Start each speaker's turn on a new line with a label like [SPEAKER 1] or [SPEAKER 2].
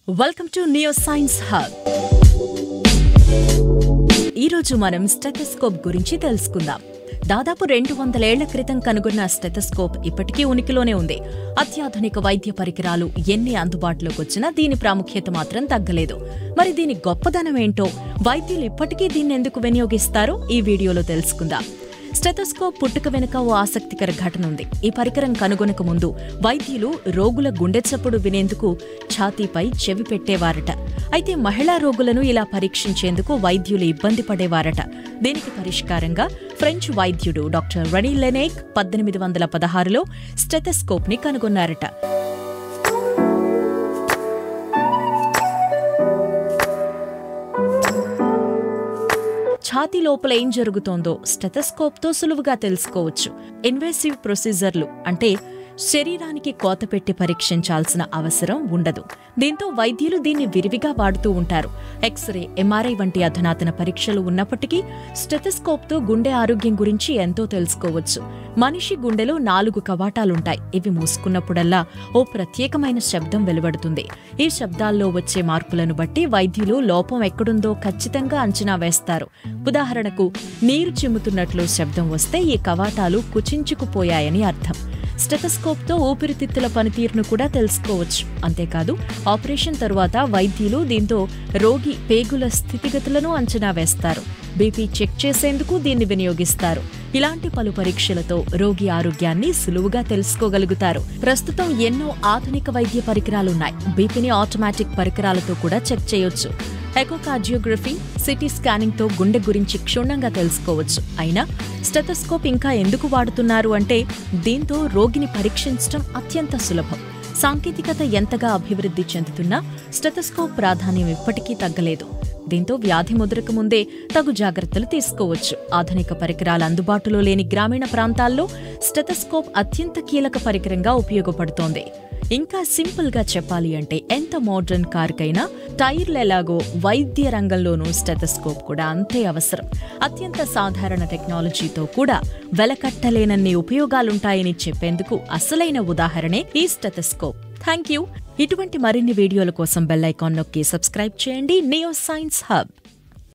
[SPEAKER 1] Welcome to Neoscience Hub. ఈరోజు మనం stethoscope గురించి తెలుసుకుందాం. దాదాపు 200 ఏళ్ల క్రితం కనుగొన్న స్టెథోస్కోప్ ఇప్పటికీ ఉనికిలోనే ఉంది. అత్యాధునిక వైద్య పరికరాలు ఎన్ని అందుబాటులోకి వచ్చినా దీని ప్రాముఖ్యత మాత్రం తగ్గలేదు. మరి దీని గొప్పదనం ఏంటో, వైద్యులు ఇప్పటికీ దీన్ని ఎందుకు వినియోగిస్తారో ఈ వీడియోలో తెలుసుకుందాం. స్టెథోస్కోప్ పుట్టుక వెనుక ఓ ఆసక్తికర ఘటన ఉంది. ఈ పరికరం కనుగొనక ముందు వైద్యులు రోగుల గుండె చప్పుడు వినేందుకు ఛాతీపై చెవి పెట్టేవారట. అయితే మహిళా రోగులను ఇలా పరీక్షించేందుకు వైద్యులు ఇబ్బంది పడేవారట. దీనికి పరిష్కారంగా ఫ్రెంచ్ వైద్యుడు డాక్టర్ రెనీ లెనేక్ 1816లో స్టెథోస్కోప్ ని కనుగొన్నారట. ఛాతీ లోపల ఏం జరుగుతోందో స్టెథోస్కోప్తో సులువుగా తెలుసుకోవచ్చు. ఇన్వేసివ్ ప్రొసీజర్లు అంటే శరీరానికి కోత పెట్టి పరీక్షించాల్సిన అవసరం ఉండదు. దీంతో వైద్యులు దీన్ని విరివిగా వాడుతూ ఉంటారు. ఎక్స్రే, ఎంఆర్ఐ వంటి అధునాతన పరీక్షలు ఉన్నప్పటికీ స్టెథోస్కోప్తో గుండె ఆరోగ్యం గురించి ఎంతో తెలుసుకోవచ్చు. మనిషి గుండెలో 4 కవాటాలుంటాయి. ఇవి మూసుకున్నప్పుడల్లా ఓ ప్రత్యేకమైన శబ్దం వెలువడుతుంది. ఈ శబ్దాల్లో వచ్చే మార్పులను బట్టి వైద్యులు లోపం ఎక్కడుందో ఖచ్చితంగా అంచనా వేస్తారు. ఉదాహరణకు, నీరు చిమ్ముతున్నట్లు శబ్దం వస్తే ఈ కవాటాలు కుచించుకుపోయాయని అర్థం. స్టెథోస్కోప్తో ఊపిరితిత్తుల పనితీరును కూడా తెలుసుకోవచ్చు. అంతేకాదు, ఆపరేషన్ తరువాత వైద్యులు దీంతో రోగి పేగుల స్థితిగతులను అంచనా వేస్తారు. బీపీ చెక్ చేసేందుకు దీన్ని వినియోగిస్తారు. ఇలాంటి పలు పరీక్షలతో రోగి ఆరోగ్యాన్ని సులువుగా తెలుసుకోగలుగుతారు. ప్రస్తుతం ఎన్నో ఆధునిక వైద్య పరికరాలున్నాయి. బీపీని ఆటోమేటిక్ పరికరాలతో కూడా చెక్ చేయొచ్చు. ఎకోకార్డియోగ్రఫీ, సిటీ స్కానింగ్ తో గుండె గురించి క్షుణ్ణంగా తెలుసుకోవచ్చు. అయినా స్టెథోస్కోప్ ఇంకా ఎందుకు వాడుతున్నారు అంటే, దీంతో రోగిని పరీక్షించడం అత్యంత సులభం. సాంకేతికత ఎంతగా అభివృద్ధి చెందుతున్నా స్టెథోస్కోప్ ప్రాధాన్యం ఇప్పటికీ తగ్గలేదు. దీంతో వ్యాధి ముదరక ముందే తగు జాగ్రత్తలు తీసుకోవచ్చు. ఆధునిక పరికరాలు అందుబాటులో లేని గ్రామీణ ప్రాంతాల్లో స్టెథోస్కోప్ అత్యంత కీలక పరికరంగా ఉపయోగపడుతోంది. ఇంకా సింపుల్ గా చెప్పాలి అంటే, ఎంత మోడర్న్ కార్కైనా టైర్లెలాగో వైద్య రంగంలోనూ స్టెథోస్కోప్ కూడా అంతే అవసరం. అత్యంత సాధారణ టెక్నాలజీతో కూడా వెలకట్టలేనన్ని ఉపయోగాలుంటాయని చెప్పేందుకు అసలైన ఉదాహరణే ఈ స్టెథోస్కోప్. Thank you. ఇటువంటి మరిన్ని వీడియోల కోసం బెల్ ఐకాన్ నొక్కి సబ్స్క్రైబ్ చేయండి. Neo Science hub.